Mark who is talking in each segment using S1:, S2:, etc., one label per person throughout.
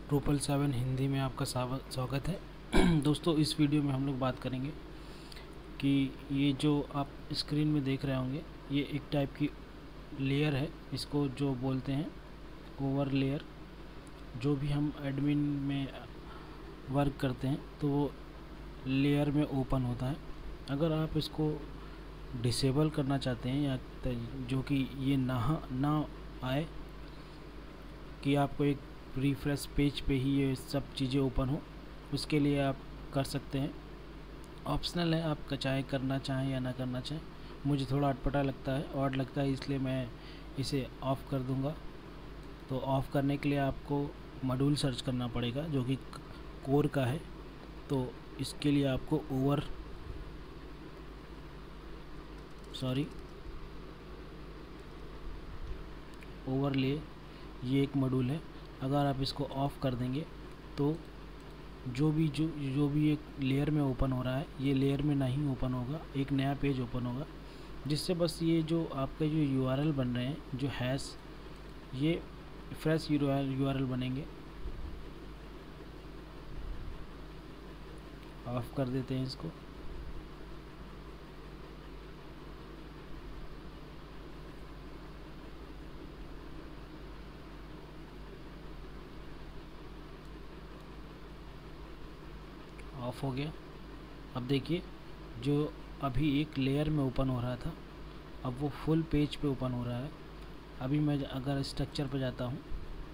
S1: Drupal 7 Hindi में आपका स्वागत है। दोस्तों, इस वीडियो में हम लोग बात करेंगे कि ये जो आप स्क्रीन में देख रहे होंगे, ये एक टाइप की लेयर है। इसको जो बोलते हैं ओवर लेयर। जो भी हम एडमिन में वर्क करते हैं तो वो लेयर में ओपन होता है। अगर आप इसको डिसेबल करना चाहते हैं या जो कि ये ना आए कि आपको एक रिफ्रेश पेज पे ही ये सब चीज़ें ओपन हो, उसके लिए आप कर सकते हैं। ऑप्शनल है, आप चाहे करना चाहें या ना करना चाहें। मुझे थोड़ा अटपटा लगता है, ऑड लगता है, इसलिए मैं इसे ऑफ़ कर दूंगा। तो ऑफ़ करने के लिए आपको मॉड्यूल सर्च करना पड़ेगा जो कि कोर का है। तो इसके लिए आपको ओवरले ये एक मॉड्यूल है। अगर आप इसको ऑफ़ कर देंगे तो जो भी एक लेयर में ओपन हो रहा है, ये लेयर में नहीं ओपन होगा, एक नया पेज ओपन होगा, जिससे बस ये जो आपके जो यूआरएल बन रहे हैं, जो हैश, ये फ्रेश यूआरएल बनेंगे। ऑफ़ कर देते हैं इसको। ऑफ हो गया। अब देखिए, जो अभी एक लेयर में ओपन हो रहा था, अब वो फुल पेज पे ओपन हो रहा है। अभी मैं अगर स्ट्रक्चर पे जाता हूँ,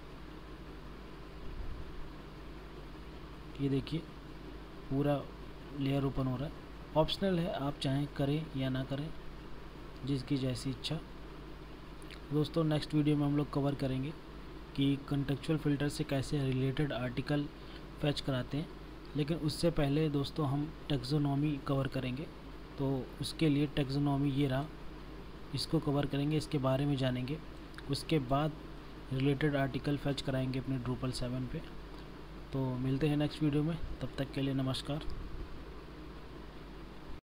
S1: ये देखिए पूरा लेयर ओपन हो रहा है। ऑप्शनल है, आप चाहें करें या ना करें, जिसकी जैसी इच्छा। दोस्तों, नेक्स्ट वीडियो में हम लोग कवर करेंगे कि कॉन्टेक्चुअल फ़िल्टर से कैसे रिलेटेड आर्टिकल फैच कराते हैं। लेकिन उससे पहले दोस्तों हम टैक्सोनॉमी कवर करेंगे। तो उसके लिए टैक्सोनॉमी ये रहा, इसको कवर करेंगे, इसके बारे में जानेंगे। उसके बाद रिलेटेड आर्टिकल फैच कराएंगे अपने ड्रूपल 7 पे। तो मिलते हैं नेक्स्ट वीडियो में, तब तक के लिए नमस्कार।